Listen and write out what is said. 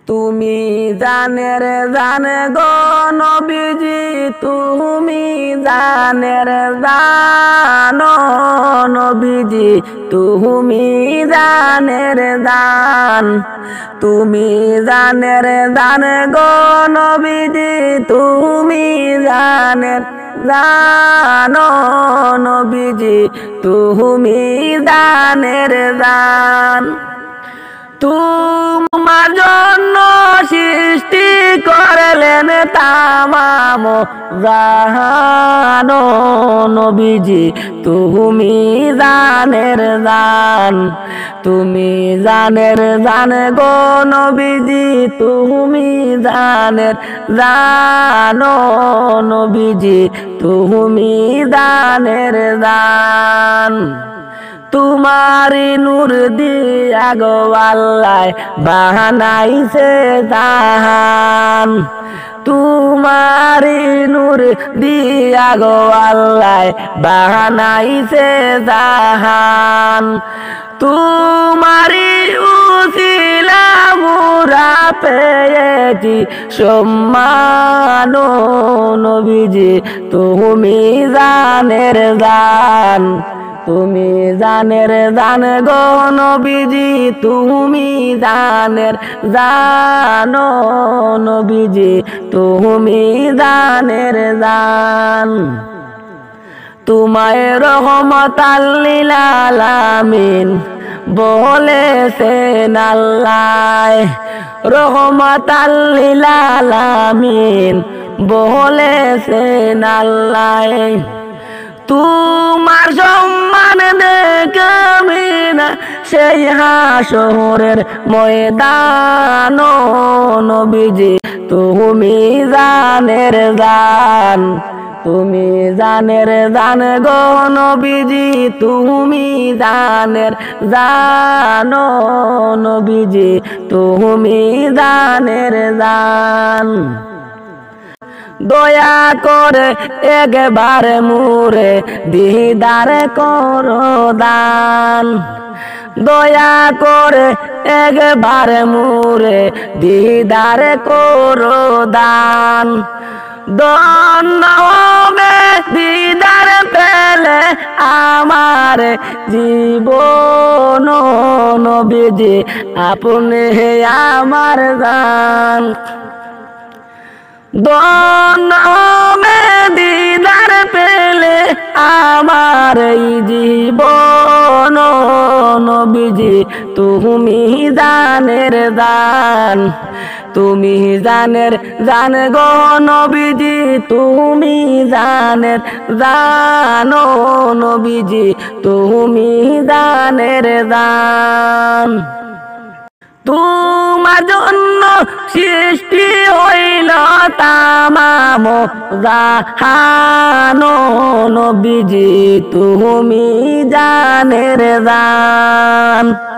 তুমি জানের জান গো নবীজি, তুমি জানের জান নবীজি, তুমি জানের জান, তুমি জানের জান গো নবীজি, তুমি জানের জান নবীজি, তুমি জানের জান। তোমার জন্য সৃষ্টি করলেন তামাম জাহান নবীজি, তুমি জানের জান, তুমি জানের জান গো নবীজি, তুমি জানের জান নবীজি, তুমি জানের জান। তোমারি নূর দিয়া গো আল্লাহ বানাইছে জাহান, তোমারি নূর দিয়া গো আল্লাহ বানাইছে জাহান। তোমারি উসিলা মুরা পেয়েছি সম্মান নবীজি, তুমি জানের জান, তুমি জানের জান গো নবীজি, তুমি জানের জান নবীজি, তুমি জানের জান। তোমায় রহমতাল লিল আলামিন বলেছেন আল্লাহ, রহমতাল লিল আলামিন বলেছেন আল্লাহ। তোমার সম্মান দেখাবি না সেই হাসরের ময়দান নবীজি, তুমি জানের জান, তুমি জানের জান গো নবীজি, তুমি জানের জান নবীজি, তুমি জানের জান। দয়া করে একবার মুরে দিদার করো দান, দয়া করে একবার মুরে দিদার করো দান। ধন্য হবে দিদার পেলে আমার জীবন নবীজি, আপনি আমার জান। ধন্য হবে দিদার পেলে আমার জীবন নবীজি, তুমি জানের জান, তুমি জানের জান গো নবীজি, তুমি জানের জান নবীজি, তুমি জানের জান। তোমার জন্য সৃষ্টি হইল তামাম জাহান নবীজি, তুমি জানের জান।